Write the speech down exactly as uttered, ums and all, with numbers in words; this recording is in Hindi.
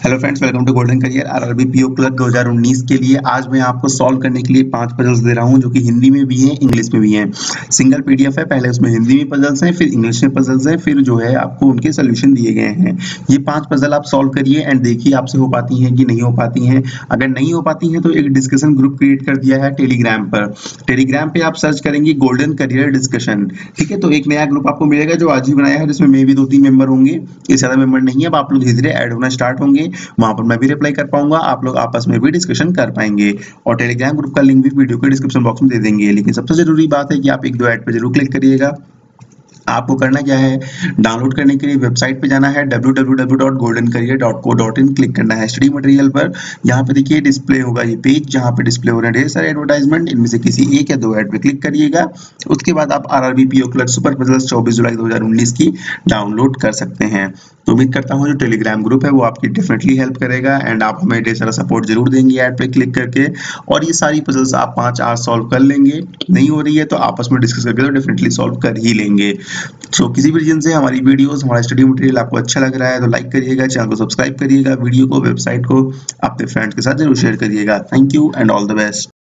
Hello friends, welcome to Golden Career RRB PO clerk दो हज़ार उन्नीस के लिए आज मैं आपको सॉल्व करने के लिए पांच पजल्स दे रहा हूं जो कि हिंदी में भी हैं, इंग्लिश में भी हैं। सिंगल पीडीएफ है, पहले उसमें हिंदी में पजल्स हैं, फिर इंग्लिश में पजल्स हैं, फिर जो है आपको उनके सोल्यूशन दिए गए हैं। ये पांच पजल आप सॉल्व करिए एंड देखिए आपसे हो पाती हैं कि नहीं हो पाती हैं। अगर नहीं हो पाती हैं तो एक डिस्कशन ग्रुप क्रिएट कर दिया है टेलीग्राम पर। टेलीग्राम पे आप सर्च करेंगे गोल्डन करियर डिस्कशन, ठीक है। तो एक नया ग्रुप आपको मिलेगा जो आज ही बनाया है, जिसमें मे भी दो तीन मेंबर होंगे, इससे ज्यादा मेंबर नहीं है। अब आप लोग धीरे धीरे ऐड होना स्टार्ट होंगे, वहां पर मैं भी रिप्लाई कर पाऊंगा, आप लोग आपस में भी डिस्कशन कर पाएंगे। और टेलीग्राम ग्रुप का लिंक भी वीडियो के डिस्क्रिप्शन बॉक्स में दे देंगे। लेकिन सबसे जरूरी बात है कि आप एक दो ऐड पे जरूर क्लिक करिएगा। आपको करना क्या है, डाउनलोड करने के लिए वेबसाइट पे जाना है W W W dot Golden Career dot co dot in, click करना है स्टडी मटेरियल पर। यहाँ पे देखिए डिस्प्ले होगा ये पेज, जहाँ पे डिस्प्ले हो रहे हैं ढेर सारे एडवर्टाइजमेंट, इनमें से किसी एक या दो ऐड पे क्लिक करिएगा। उसके बाद आप RRB PO clerk super puzzles चौबीस जुलाई दो हज़ार उन्नीस की डाउनलोड कर सकते हैं। तो उम्मीद करता हूँ जो टेलीग्राम ग्रुप है वो आपकी डेफिनेटली हेल्प करेगा एंड आप हमें ढेर सारा सपोर्ट जरूर देंगे ऐड पे क्लिक करके। और ये सारी पजल्स आप पांच आज सॉल्व कर लेंगे। नहीं हो रही है तो आपस में डिस्कस करके तो डेफिनेटली सॉल्व कर ही लेंगे। सो किसी भी रीजन से हमारी वीडियोस, हमारा स्टडी मटेरियल आपको अच्छा लग रहा है तो लाइक करिएगा, चैनल को सब्सक्राइब करिएगा, वीडियो को, वेबसाइट को अपने फ्रेंड्स के साथ जरूर शेयर करिएगा। Thank you and all the best.